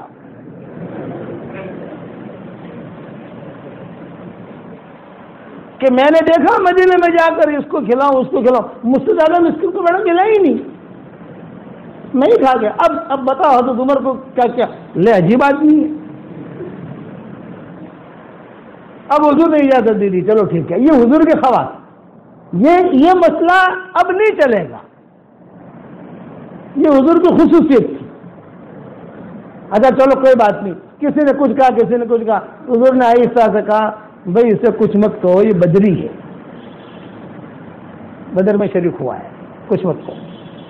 A: کہ میں نے دیکھا مدینے میں جا کر اس کو کھلاؤں اس کو کھلاؤں، مجھ سے زیادہ مسکین کو میڈم ملا ہی نہیں، میں ہی کھا گیا. اب اب بتاؤ حضرت عمر کو کیا کیا لے، عجیب آدمی ہے. اب حضور نے اجازت دے دی، چلو ٹھیک ہے. یہ حضور کے خواص، یہ یہ مسئلہ اب نہیں چلے گا، یہ حضور کی خصوصیت تھی. اچھا چلو کوئی بات نہیں، کسی نے کچھ کہا کسی نے کچھ کہا. حضور نے آہستہ سے کہا بھائی اسے کچھ مت کہو، یہ بدری ہے، بدر میں شریک ہوا ہے، کچھ مت کہو.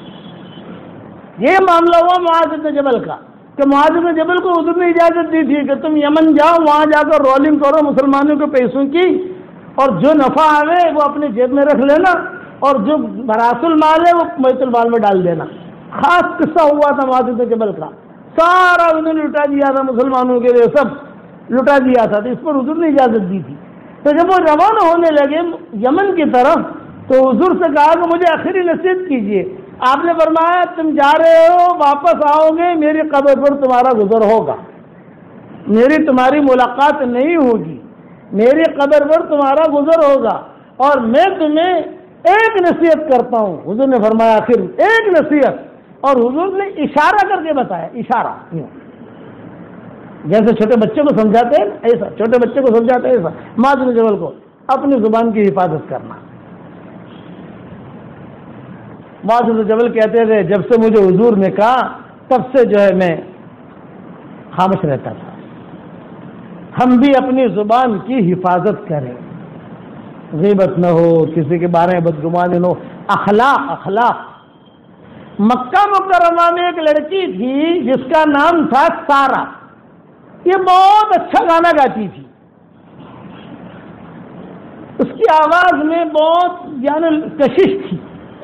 A: یہ معاملہ ہوا معاذ بن جبل کا کہ معاذ بن جبل کو حضور نے اجازت دی تھی کہ تم یمن جاؤ، وہاں جا کر رولنگ کرو مسلمانوں کے پیسوں کی، اور جو نفع آئے وہ اپنے جیب میں رکھ لینا، اور جو براس المال ہے وہ بیت المال میں ڈال دینا. خاص قصہ ہوا تھا معاذ بن جبل کا، سارا انہوں نے لٹا دیا تھا مسلمانوں کے لیے، سب لٹا دیا تھا. تو اس پر حضور نے اجازت دی تھی. تو جب وہ روانہ ہونے لگے یمن کی طرف تو حضور سے کہا کہ مجھے آخری نصیحت کیجیے. آپ نے فرمایا تم جا رہے ہو، واپس آؤ گے، میری قبر پر تمہارا گزر ہوگا، میری تمہاری ملاقات نہیں ہوگی، میری قبر پر تمہارا گزر ہوگا، اور میں تمہیں ایک نصیحت کرتا ہوں۔ حضور نے فرمایا پھر ایک نصیحت، اور حضور نے اشارہ کر کے بتایا، اشارہ جیسے چھوٹے بچے کو سمجھاتے ہیں ایسا، چھوٹے بچے کو سمجھاتے ہیں ایسا، معاذ بن جبل کو اپنی زبان کی حفاظت کرنا۔ معاذ بن جبل کہتے تھے جب سے مجھے حضور نے کہا تب سے جو ہے میں خاموش رہتا تھا۔ ہم بھی اپنی زبان کی حفاظت کریں، غیبت نہ ہو، کسی کے بارے میں بدگمانی نہ ہو، اخلاق اخلاق۔ مکہ مکرمہ میں ایک لڑکی تھی جس کا نام تھا سارہ، یہ بہت اچھا گانا گاتی تھی، اس کی آواز میں بہت یعنی کشش تھی،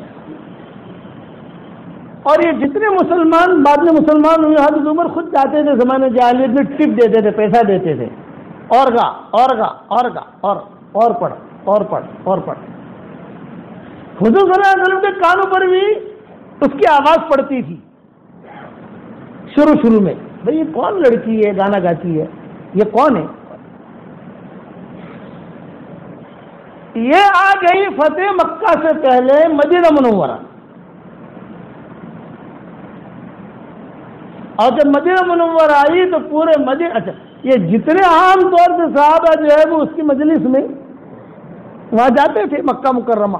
A: اور یہ جتنے مسلمان بعد میں مسلمان ہوئے، حضرت عمر خود جاتے تھے زمانے جاہلیت میں، ٹپ دیتے تھے، پیسہ دیتے تھے، اور گا اور گا اور گا اور اور پڑھ اور پڑھ اور پڑھ۔ حضور صلی اللہ علیہ وسلم کے کانوں پر بھی اس کی آواز پڑتی تھی شروع شروع میں، بھئی یہ کون لڑکی ہے گانا گاتی ہے، یہ کون ہے؟ یہ آ گئی فتح مکہ سے پہلے مدینہ منورہ، اور جب مدینہ منورہ آئی تو پورے مدینہ، اچھا یہ جتنے عام طور سے صحابہ جو ہے وہ اس کی مجلس میں وہاں جاتے تھے مکہ مکرمہ،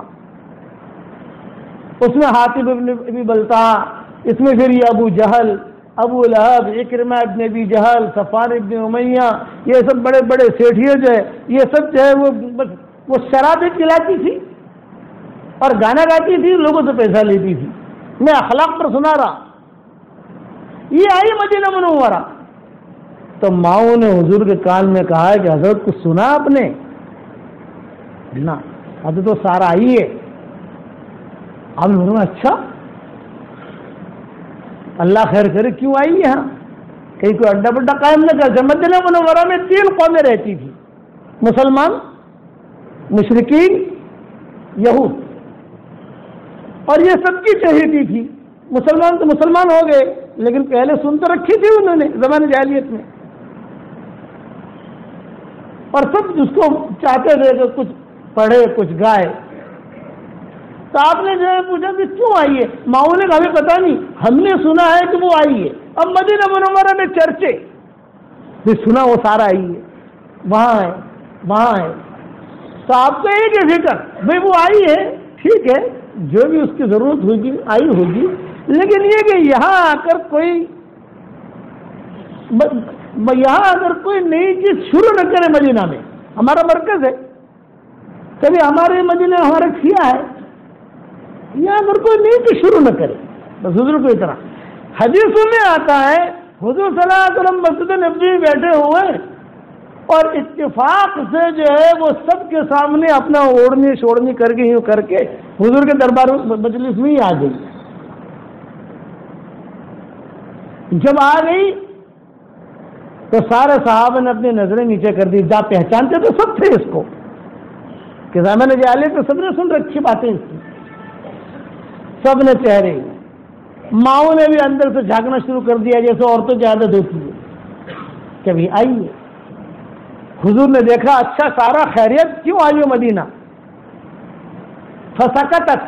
A: اس میں حاطب ابن ابی بلتع، اس میں پھر یہ ابو جہل، ابو لہب، اکرمہ ابن ابی جہل، صفوان ابن امیہ، یہ سب بڑے بڑے سیٹھیے جو ہے یہ سب جو ہے وہ بس وہ شرابیں پلاتی تھی اور گانا گاتی تھی، لوگوں سے پیسہ لیتی تھی۔ میں اخلاق پر سنا رہا، یہ آئی مدینہ منورہ تو ماؤں نے حضور کے کان میں کہا کہ حضرت کو سنا آپ نے؟ نا حضرت تو سارا آئی ہے۔ آپ نے فرمایا اچھا، اللہ خیر کرے، کیوں آئی یہاں؟ کہیں کوئی اڈا بڈا قائم نہ کر۔ مدینہ منورہ میں تین قومیں رہتی تھی، مسلمان، مشرکین، یہود، اور یہ سب کی چہیتی تھی۔ مسلمان تو مسلمان ہو گئے لیکن پہلے سن تو رکھی تھی انہوں نے زمانے جاہلیت میں، اور سب اس کو چاہتے تھے کہ کچھ پڑھے کچھ گائے۔ تو آپ نے جو ہے پوچھا کہ کیوں آئی ہے؟ ماؤں نے کہا ہمیں پتا نہیں، ہم نے سنا ہے کہ وہ آئی ہے۔ اب مدینہ منورہ میں چرچے بھی سنا وہ سارا آئی ہے، وہاں ہے وہاں ہے، تو آپ کو ایک ہی فکر بھائی وہ آئی ہے، ٹھیک ہے جو بھی اس کی ضرورت ہوگی آئی ہوگی، لیکن یہ کہ یہاں آ کر کوئی یہاں اگر کوئی نئی چیز شروع نہ کرے، مدینہ میں ہمارا مرکز ہے، کبھی ہمارے مدینہ ہمارا کیا ہے، یہاں اگر کوئی نئی چیز شروع نہ کرے، بس حضور کو اتنا۔ حدیثوں میں آتا ہے حضور صلی اللہ علیہ وسلم مسجد نبوی میں بیٹھے ہوئے اور اتفاق سے جو ہے وہ سب کے سامنے اپنا اوڑھنی چھوڑنی کر کے یوں کر کے حضور کے دربار مجلس میں ہی آ گئی۔ جب آ گئی تو سارے صحابہ نے اپنی نظریں نیچے کر دی، جا پہچانتے تو سب تھے اس کو کہ زمانے جاہلیت تو سب نے سن رکھی باتیں اس کی، سب نے چہرے، ماؤں نے بھی اندر سے جھانکنا شروع کر دیا جیسے عورتوں کی عادت ہوتی ہے کہ بھی آئیے۔ حضور نے دیکھا اچھا سارا خیریت، کیوں آئی ہو مدینہ؟ فسکتت،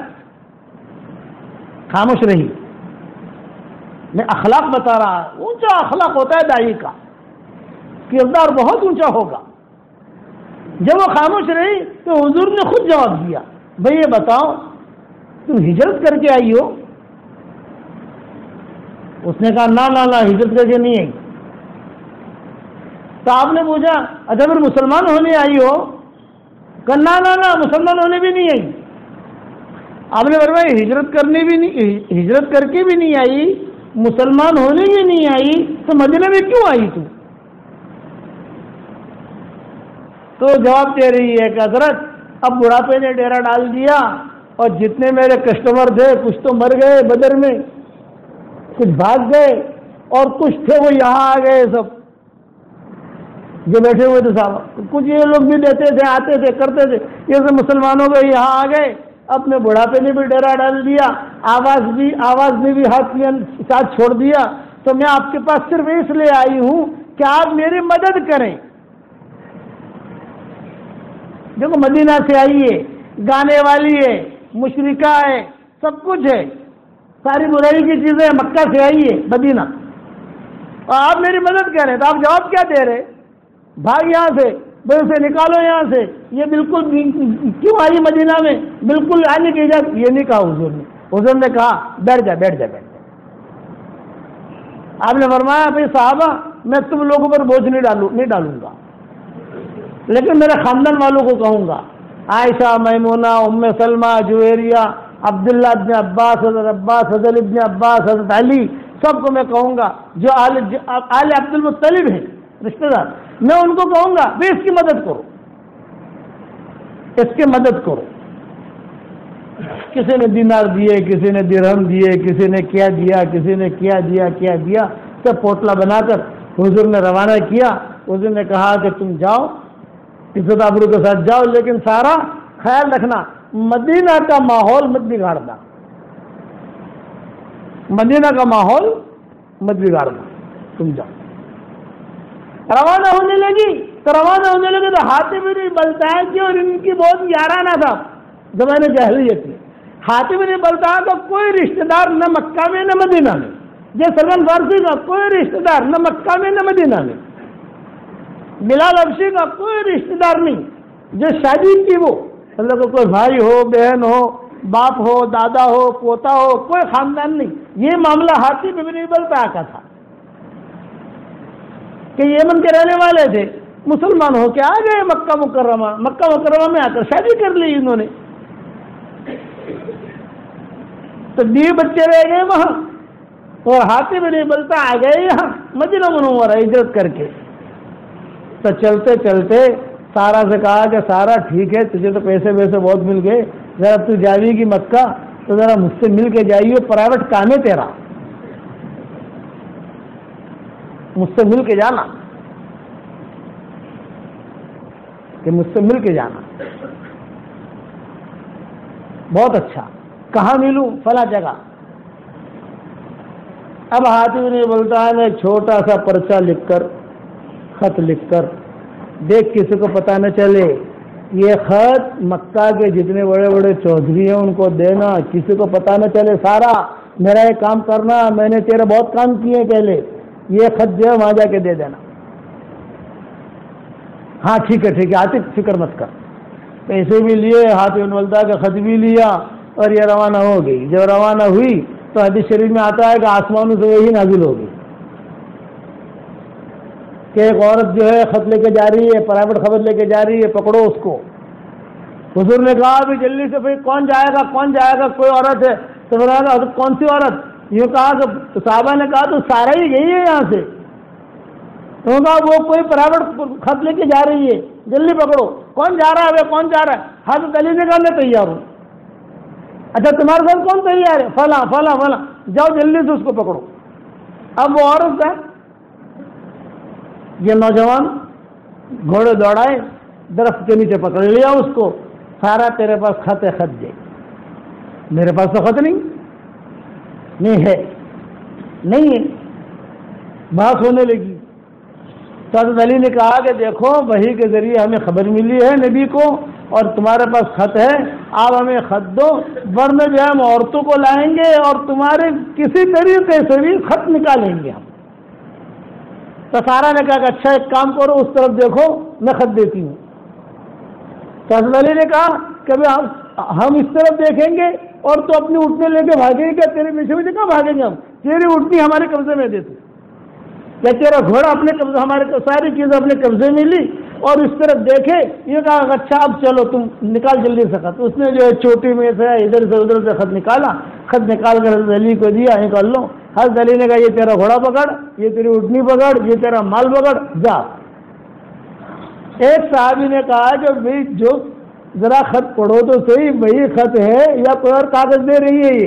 A: خاموش رہی۔ میں اخلاق بتا رہا، اونچا اخلاق ہوتا ہے داعی کا، کردار بہت اونچا ہوگا۔ جب وہ خاموش رہی تو حضور نے خود جواب دیا، بھئی یہ بتاؤ تم ہجرت کر کے آئی ہو؟ اس نے کہا نہ نہ نہ ہجرت کر کے نہیں آئی۔ تو آپ نے پوچھا اچھا پھر مسلمان ہونے آئی ہو؟ کہا نہ نہ نہ مسلمان ہونے بھی نہیں آئی۔ آپ نے فرمایا ہجرت کرنے بھی نہیں، ہجرت کر کے بھی نہیں آئی، مسلمان ہونے بھی نہیں آئی، تو مدینہ میں کیوں آئی تو؟ تو جواب دے رہی ہے کہ حضرت اب بڑھاپے نے ڈیرا ڈال دیا اور جتنے میرے کسٹمر تھے کچھ تو مر گئے بدر میں، کچھ بھاگ گئے اور کچھ تھے وہ یہاں آ گئے، سب جو بیٹھے ہوئے تھے صاحب، کچھ یہ لوگ بھی دیتے تھے آتے تھے کرتے تھے، یہ سب مسلمانوں کے یہاں آ گئے، اپنے بڑھاپے نے بھی ڈیرا ڈال دیا، آواز بھی آواز میں بھی ہاتھ میں ساتھ چھوڑ دیا، تو میں آپ کے پاس صرف اس لیے آئی ہوں کہ آپ میری مدد کریں۔ دیکھو مدینہ سے آئی ہے، گانے والی ہے، مشرکہ ہے، سب کچھ ہے، ساری برائی کی چیزیں مکہ سے آئی ہے مدینہ، اور آپ میری مدد کر رہے ہیں، تو آپ جواب کیا دے رہے؟ بھاگ یہاں سے، بھائی اسے نکالو یہاں سے، یہ بالکل کیوں آئی مدینہ میں؟ بالکل آنے کی اجازت یہ نہیں کہا حضور نے۔ حضور نے کہا بیٹھ جا بیٹھ جا بیٹھ جا۔ آپ نے فرمایا بھائی صحابہ میں تم لوگوں پر بوجھ نہیں ڈالوں نہیں ڈالوں گا، لیکن میرے خاندان والوں کو کہوں گا، عائشہ، میمونہ، ام سلمہ، جویریہ، عبداللہ ابن عباس، حضرت عباس، حضرت ابن عباس، حضرت علی، سب کو میں کہوں گا جو آل آل عبد المطلب ہیں رشتہ دار، میں ان کو کہوں گا بھی اس کی مدد کرو، اس کی مدد کرو۔ کسی نے دینار دیے، کسی نے درہم دیے، کسی نے کیا دیا، کسی نے کیا دیا کیا دیا سب پوٹلا بنا کر حضور نے روانہ کیا۔ حضور نے کہا کہ تم جاؤ، عزت آبرو کے ساتھ جاؤ، لیکن سارا خیال رکھنا مدینہ کا ماحول مت بگاڑنا، مدینہ کا ماحول مت بگاڑنا، تم جاؤ۔ روانہ ہونے لگی تو روانہ ہونے لگے تو حاتم بن بلتع کی اور ان کی بہت یارانہ تھا زمانے جاہلیت میں۔ حاتم بن بلتع کا کوئی رشتہ دار نہ مکہ میں نہ مدینہ میں، یہ سلمان فارسی کا کوئی رشتہ دار نہ مکہ میں نہ مدینہ میں، بلال حبشی کا کوئی رشتہ دار نہیں، جو شادی کی وہ اللہ کو کوئی بھائی ہو، بہن ہو، باپ ہو، دادا ہو، پوتا ہو، کوئی خاندان نہیں۔ یہ معاملہ حاتم بن بلتع کا تھا کہ یمن کے رہنے والے تھے، مسلمان ہو کے آ گئے مکہ مکرمہ، مکہ مکرمہ میں آ کر شادی کر لی انہوں نے، تو بیوی بچے رہ گئے وہاں، اور حاتم بن بلتع آ گئے یہاں مدینہ منورہ ہجرت کر کے۔ تو چلتے چلتے سارا سے کہا کہ سارا ٹھیک ہے، تجھے تو پیسے ویسے بہت مل گئے، ذرا تو جاوی گی مکہ تو ذرا مجھ سے مل کے جائیے، پرائیویٹ کام ہے تیرا، مجھ سے مل کے جانا، کہ مجھ سے مل کے جانا۔ بہت اچھا، کہاں ملوں؟ فلاں جگہ۔ اب حاتم بن بلتع نے چھوٹا سا پرچہ لکھ کر، خط لکھ کر، دیکھ کسی کو پتہ نہ چلے، یہ خط مکہ کے جتنے بڑے بڑے چودھری ہیں ان کو دینا، کسی کو پتہ نہ چلے، سارا میرا یہ کام کرنا، میں نے تیرے بہت کام کیے پہلے، یہ خط جو ہے وہاں جا کے دے دینا۔ ہاں ٹھیک ہے ٹھیک ہے عاطف فکر مت کر۔ پیسے بھی لیے، حاتم بن بلتع کا خط بھی لیا، اور یہ روانہ ہو گئی۔ جب روانہ ہوئی تو حدیث شریف میں آتا ہے کہ آسمانوں سے وہی نازل ہوگی کہ ایک عورت جو ہے خط لے کے جا رہی ہے، پرائیویٹ خبر لے کے جا رہی ہے، پکڑو اس کو۔ حضور نے کہا بھی جلدی سے بھائی کون جائے گا کون جائے گا، کوئی عورت ہے تو بتایا گا کون سی عورت؟ یہ کہا کہ صحابہ نے کہا تو سارا ہی گئی ہے یہاں سے، تو کہا وہ کوئی پرائیویٹ خط لے کے جا رہی ہے، جلدی پکڑو۔ کون جا رہا ہے؟ کون جا رہا ہے؟ حضرت علی نے کہا میں تیار ہوں۔ اچھا تمہارے ساتھ کون تیار ہے؟ فلاں فلاں فلاں، جاؤ جلدی سے اس کو پکڑو۔ اب وہ عورت ہے، یہ نوجوان گھوڑے دوڑائے، درخت کے نیچے پکڑ لیا اس کو، سارا تیرے پاس خط ہے، خط دے۔ میرے پاس تو خط نہیں نہیں ہے نہیں ہے بات ہونے لگی۔ تو حضرت علی نے کہا کہ دیکھو وحی کے ذریعے ہمیں خبر ملی ہے نبی کو، اور تمہارے پاس خط ہے، آپ ہمیں خط دو، ورنہ جو ہم عورتوں کو لائیں گے اور تمہارے کسی طریقے سے بھی خط نکالیں گے ہم۔ تو سارا نے کہا کہ اچھا ایک کام کرو، اس طرف دیکھو میں خط دیتی ہوں۔ تو حضرت علی نے کہا کہ ہم اس طرف دیکھیں گے اور تو اپنی اٹھنے لے کے بھاگیں گے، تیرے پیچھے پیچھے کہاں بھاگیں گے ہم؟ تیری اٹھنی ہمارے قبضے میں دے تو، یا تیرا گھوڑا اپنے قبضے، ہمارے ساری چیزیں اپنے قبضے میں لی، اور اس طرف دیکھے، یہ کہا اچھا اب چلو تم نکال جلدی سے خط۔ اس نے جو ہے چوٹی میں سے ادھر سے ادھر سے خط نکالا، خط نکال کر حضرت علی کو دیا، نکال لو۔ حضرت علی نے کہا یہ تیرا گھوڑا پکڑ، یہ تیری اٹھنی پکڑ، یہ تیرا مال پکڑ، جا۔ ایک صحابی نے کہا کہ بھائی جو ذرا خط پڑھو تو صحیح، وہی خط ہے یا کوئی اور کاغذ دے رہی ہے؟ یہ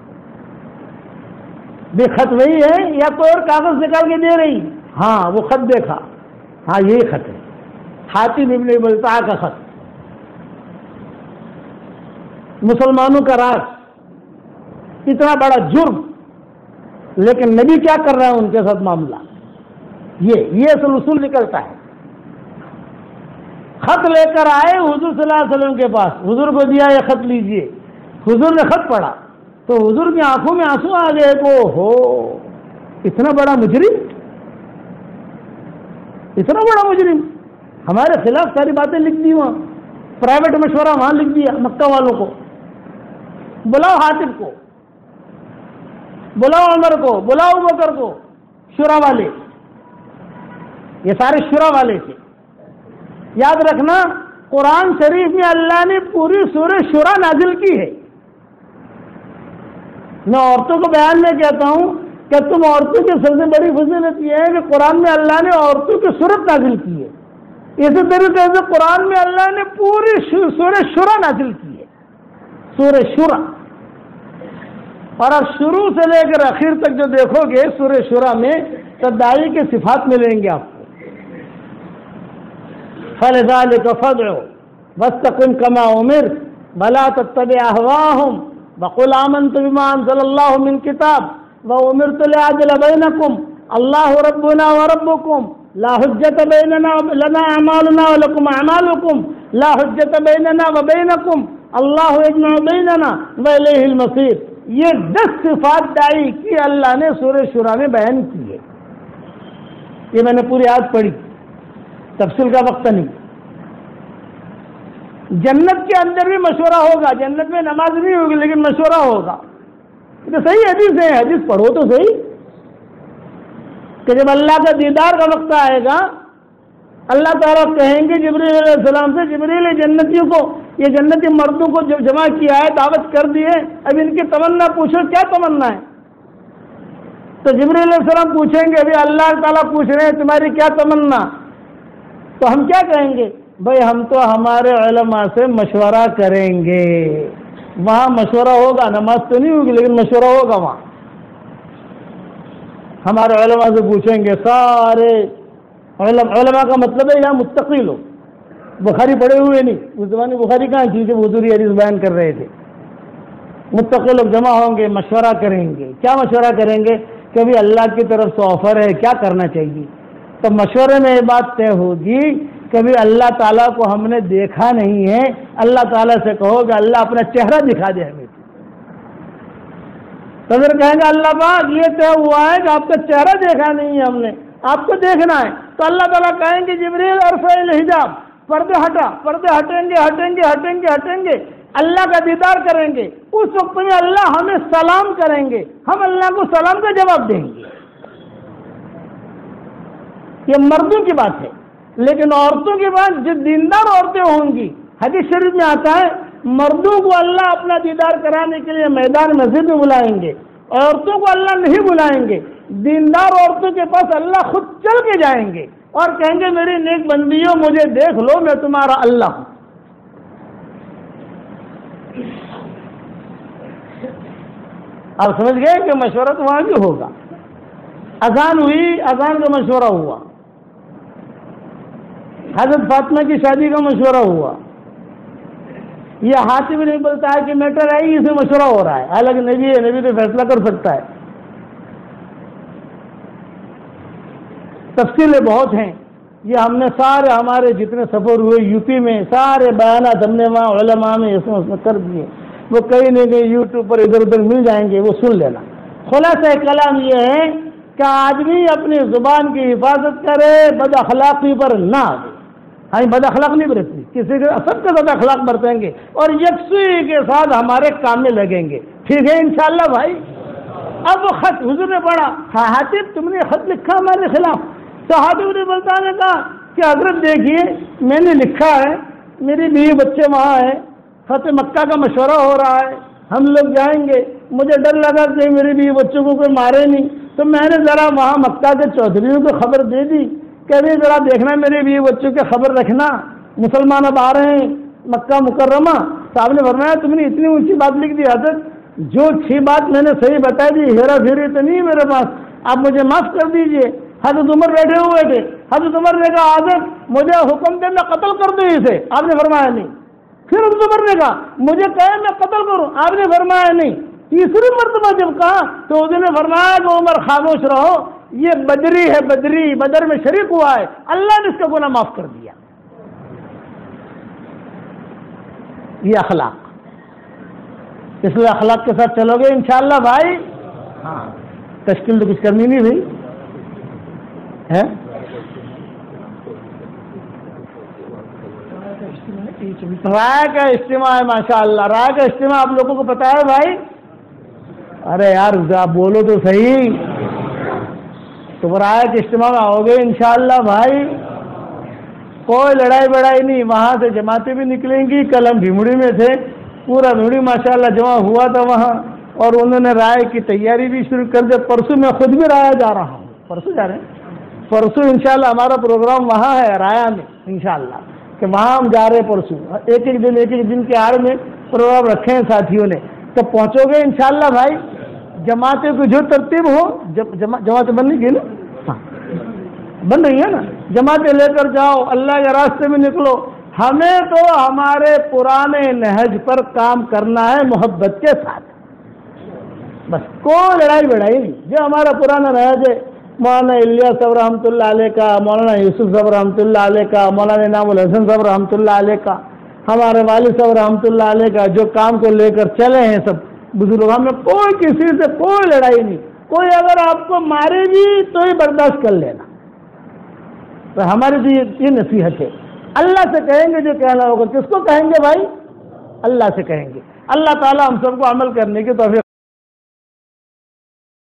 A: بھی خط وہی ہے یا کوئی اور کاغذ نکال کے دے رہی؟ ہاں وہ خط دیکھا، ہاں یہی خط ہے، حاتم ابن بلتع کا خط، مسلمانوں کا راز۔ اتنا بڑا جرم، لیکن نبی کیا کر رہے ہیں ان کے ساتھ معاملہ؟ یہ یہ اصل اصول نکلتا ہے۔ خط لے کر آئے حضور صلی اللہ علیہ وسلم کے پاس، حضور کو دیا یہ خط لیجئے، حضور نے خط پڑھا تو حضور کی آنکھوں میں آنسو آ گئے کہ ہو اتنا بڑا مجرم، اتنا بڑا مجرم ہمارے خلاف ساری باتیں لکھ دی، وہاں پرائیویٹ مشورہ وہاں لکھ دیا مکہ والوں کو، بلاؤ حاطب کو، بلاؤ عمر کو، بلاؤ بکر کو، شورا والے، یہ سارے شورا والے تھے۔ یاد رکھنا قرآن شریف میں اللہ نے پوری سورہ شورا نازل کی ہے۔ میں عورتوں کو بیان میں کہتا ہوں کہ تم عورتوں کی سب سے بڑی فضیلت یہ ہے کہ قرآن میں اللہ نے عورتوں کی صورت نازل کی ہے، اسی طریقے سے قرآن میں اللہ نے پوری سورہ شورا نازل کی ہے، سورہ شورا۔ اور اب شروع سے لے کر اخیر تک جو دیکھو گے سورہ شورا میں تدائی کے صفات ملیں گے آپ کو۔ فَلِذَلِكَ فَادْعُ وَاسْتَقِمْ كَمَا أُمِرْتَ وَلَا تَتَّبِعْ أَهْوَاءَهُمْ وَقُلْ آمَنْتُ بِمَا أَنزَلَ اللَّهُ مِنْ كِتَابٍ وَأُمِرْتُ لِأَعْدِلَ بَيْنَكُمْ اللَّهُ رَبُّنَا وَرَبُّكُمْ لَا حُجَّةَ بَيْنَنَا لَنَا أَعْمَالُنَا وَلَكُمْ أَعْمَالُكُمْ لَا حُجَّةَ بَيْنَنَا وَبَيْنَكُمْ اللَّهُ يَجْمَعُ بَيْنَنَا وَإِلَيْهِ الْمَصِيرُ۔ یہ دس صفات داعی کی اللہ نے سورہ شورا میں بیان کی ہے۔ یہ میں نے پوری آیت پڑھی، تفصیل کا وقت نہیں۔ جنت کے اندر بھی مشورہ ہوگا، جنت میں نماز نہیں ہوگی لیکن مشورہ ہوگا۔ تو صحیح حدیث ہے، حدیث پڑھو تو صحیح کہ جب اللہ کا دیدار کا وقت آئے گا اللہ تعالیٰ کہیں گے جبریل علیہ السلام سے، جبریل جنتیوں کو، یہ جنتی مردوں کو جب جمع کیا ہے، دعوت کر دی ہے، اب ان کی تمنا پوچھو کیا تمنا ہے؟ تو جبریل علیہ السلام پوچھیں گے ابھی اللہ تعالیٰ پوچھ رہے ہیں تمہاری کیا تمنا؟ تو ہم کیا کہیں گے؟ بھائی ہم تو ہمارے علماء سے مشورہ کریں گے، وہاں مشورہ ہوگا، نماز تو نہیں ہوگی لیکن مشورہ ہوگا وہاں۔ ہمارے علماء سے پوچھیں گے، سارے علماء کا مطلب ہے یہاں متقی لوگ، بخاری پڑھے ہوئے نہیں، اس زمانے بخاری کہاں تھی جب حضور حدیث بیان کر رہے تھے۔ متقی لوگ جمع ہوں گے، مشورہ کریں گے۔ کیا مشورہ کریں گے؟ کہ ابھی اللہ کی طرف سے آفر ہے، کیا کرنا چاہیے؟ تو مشورے میں یہ بات طے ہوگی کبھی اللہ تعالیٰ کو ہم نے دیکھا نہیں ہے، اللہ تعالیٰ سے کہو کہ اللہ اپنا چہرہ دکھا دے ہمیں۔ تو پھر کہیں گے اللہ پاک یہ طے ہوا ہے کہ آپ کا چہرہ دیکھا نہیں ہے ہم نے، آپ کو دیکھنا ہے۔ تو اللہ تعالیٰ کہیں گے جبریل ارفع الحجاب، پردے ہٹا، پردے ہٹیں گے ہٹیں گے ہٹیں گے ہٹیں گے، اللہ کا دیدار کریں گے۔ اس وقت میں اللہ ہمیں سلام کریں گے، ہم اللہ کو سلام کا جواب دیں گے۔ یہ مردوں کی بات ہے، لیکن عورتوں کی بات جو دیندار عورتیں ہوں گی، حدیث شریف میں آتا ہے مردوں کو اللہ اپنا دیدار کرانے کے لیے میدان مسجد میں بلائیں گے، عورتوں کو اللہ نہیں بلائیں گے۔ دیندار عورتوں کے پاس اللہ خود چل کے جائیں گے اور کہیں گے میری نیک بندیوں مجھے دیکھ لو، میں تمہارا اللہ ہوں۔ آپ سمجھ گئے کہ مشورہ تو وہاں بھی ہوگا۔ اذان ہوئی، اذان کا مشورہ ہوا، حضرت فاطمہ کی شادی کا مشورہ ہوا، یہ ہاتھ بھی نہیں بولتا ہے کہ میٹر ہے، اس میں مشورہ ہو رہا ہے، حالانکہ نبی ہے، نبی تو فیصلہ کر سکتا ہے۔ تفصیلیں بہت ہیں، یہ ہم نے سارے ہمارے جتنے سفر ہوئے یو پی میں سارے بیانات ہم نے وہاں علماء میں اس میں کر دیے، وہ کہیں نہ کہیں یوٹیوب پر ادھر ادھر مل جائیں گے، وہ سن لینا۔ خلاصہ کلام یہ ہے کہ آدمی اپنی زبان کی حفاظت کرے، بد اخلاقی پر نہ آئے۔ ہاں بد اخلاق نہیں برتنی، کسی کے سب کے بد اخلاق برتیں گے اور یکسوئی کے ساتھ ہمارے کام میں لگیں گے، ٹھیک ہے انشاءاللہ بھائی۔ اب وہ خط حضور نے پڑھا، حاتب تم نے خط لکھا ہمارے خلاف؟ تو حاتب نے بولتا نے کہا کہ حضرت دیکھیے میں نے لکھا ہے، میری بیوی بچے وہاں ہیں، فتح مکہ کا مشورہ ہو رہا ہے، ہم لوگ جائیں گے، مجھے ڈر لگا کہ میری بیوی بچوں کو کوئی مارے نہیں، تو میں نے ذرا وہاں مکہ کے چودھریوں کو خبر دے دی کہ ابھی ذرا دیکھنا میری بیوی بچوں کی خبر رکھنا، مسلمان اب آ رہے ہیں مکہ مکرمہ۔ صاحب نے فرمایا تم نے اتنی اونچی بات لکھ دی حضرت، جو چھ بات میں نے صحیح بتا دی، ہیرا پھیری تو نہیں میرے پاس، آپ مجھے معاف کر دیجئے۔ حضرت عمر بیٹھے ہوئے تھے، حضرت عمر نے کہا حضرت مجھے حکم دے میں قتل کر دوں اسے، آپ نے فرمایا نہیں۔ پھر حضرت عمر نے کہا مجھے کہے میں قتل کروں، آپ نے فرمایا نہیں۔ تیسری مرتبہ جب کہا تو اس نے فرمایا کہ عمر خاموش رہو، یہ بدری ہے، بدری بدر میں شریک ہوا ہے، اللہ نے اس کا گناہ معاف کر دیا۔ یہ اخلاق، اس لیے اخلاق کے ساتھ چلو گے انشاءاللہ بھائی۔ ہاں تشکیل تو کچھ کرنی نہیں بھائی ہے۔ رائے کا اجتماع ہے ماشاء اللہ، رائے کا اجتماع آپ لوگوں کو پتا ہے بھائی؟ ارے یار آپ بولو تو صحیح، تو رائے کے اجتماع میں آؤ گے انشاءاللہ بھائی، کوئی لڑائی بڑائی نہیں، وہاں سے جماعتیں بھی نکلیں گی۔ کل ہم بھیمڑی میں تھے، پورا بھیمڑی ماشاءاللہ جمع ہوا تھا وہاں، اور انہوں نے رائے کی تیاری بھی شروع کر دی۔ پرسوں میں خود بھی رایا جا رہا ہوں، پرسوں جا رہے ہیں، پرسوں انشاءاللہ ہمارا پروگرام وہاں ہے رایا میں انشاءاللہ، کہ وہاں ہم جا رہے پرسوں، ایک ایک دن ایک ایک دن کے آڑ میں پروگرام رکھے ہیں ساتھیوں نے۔ تو پہنچو گے انشاءاللہ بھائی، جماعتیں کو جو ترتیب ہو، جماعتیں بن نہیں گئی نا؟ ہاں بن رہی ہے نا، جماعتیں لے کر جاؤ، اللہ کے راستے میں نکلو۔ ہمیں تو ہمارے پرانے نہج پر کام کرنا ہے محبت کے ساتھ، بس کوئی لڑائی بڑائی نہیں۔ جو ہمارا پرانا نہج ہے، مولانا الیاس صاحب رحمۃ اللہ علیہ کا، مولانا یوسف صاحب رحمۃ اللہ علیہ کا، مولانا انعام الحسن صاحب رحمۃ اللہ علیہ کا، ہمارے والد صاحب رحمۃ اللہ علیہ کا، جو کام کو لے کر چلے ہیں سب بزرگ، ہم میں کوئی کسی سے کوئی لڑائی نہیں۔ کوئی اگر آپ کو مارے بھی تو ہی برداشت کر لینا۔ تو ہماری تو یہ نصیحت ہے، اللہ سے کہیں گے جو کہنا ہوگا۔ کس کو کہیں گے بھائی؟ اللہ سے کہیں گے۔ اللہ تعالیٰ ہم سب کو عمل کرنے کی توفیق